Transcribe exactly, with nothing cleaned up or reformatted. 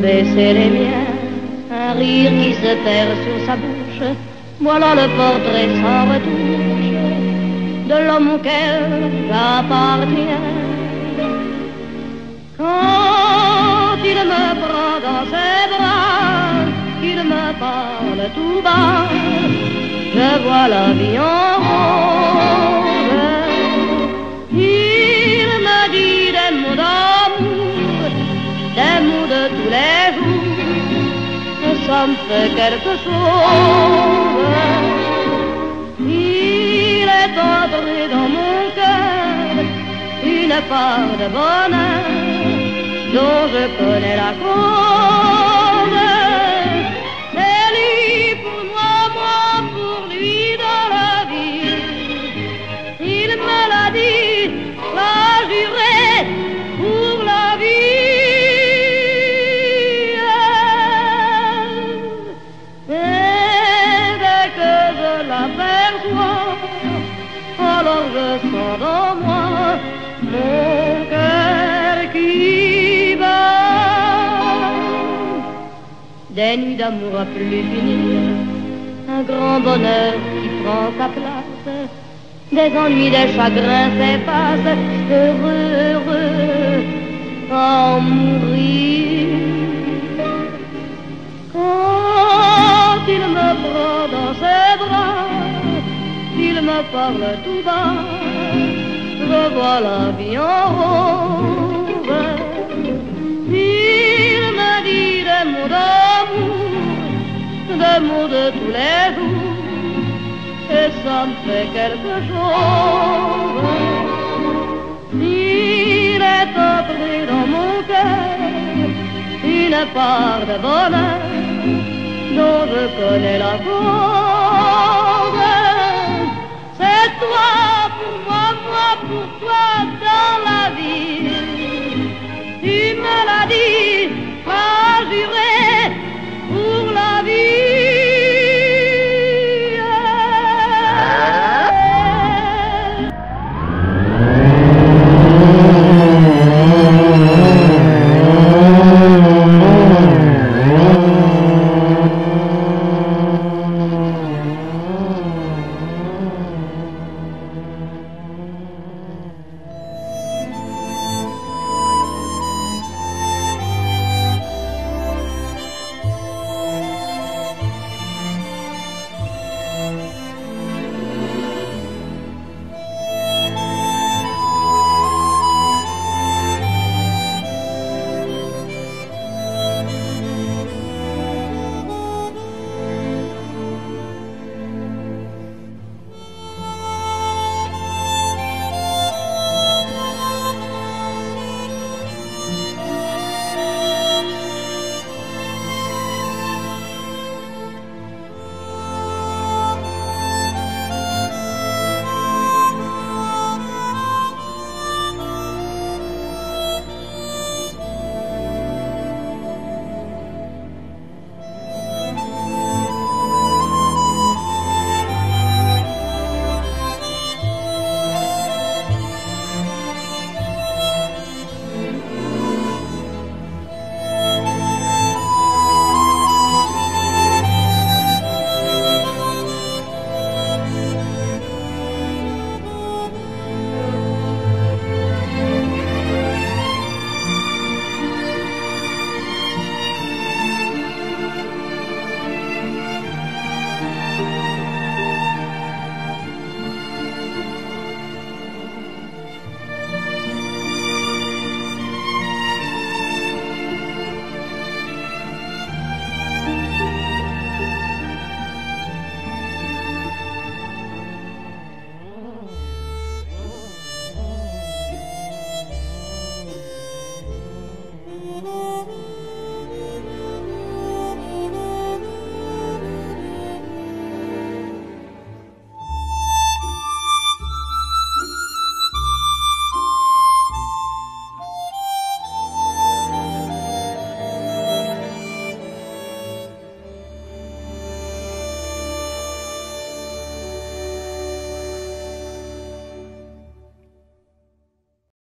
baisser les miens, un rire qui se perd sur sa bouche. Voilà le portrait sans retouche de l'homme auquel j'appartiens. Quand il me prend dans ses bras, qu'il me parle tout bas, je vois la vie en rose. Il me dit des mots d'amour, des mots de tous les jours, ça me fait quelque chose. Il est entré dans mon cœur une part de bonheur dont je connais la cause. C'est lui pour moi, moi pour lui dans la vie. Il me l'a dit, l'a juré pour la vie. Et dès que je l'aperçois, alors je sens dans moi mon cœur qui bat. Des nuits d'amour à plus finir, un grand bonheur qui prend sa place, des ennuis, des chagrins s'effacent, heureux, heureux, à en mourir. Quand il me prend dans ses bras, il me parle tout bas, je vois la vie en rose. Il me dit des mots d'amour, des mots de tous les jours, et ça me fait quelque chose. Il est entré dans mon cœur une part de bonheur dont je connais la cause. C'est toi pour moi, moi pour toi dans la vie. Tu me l'as dit,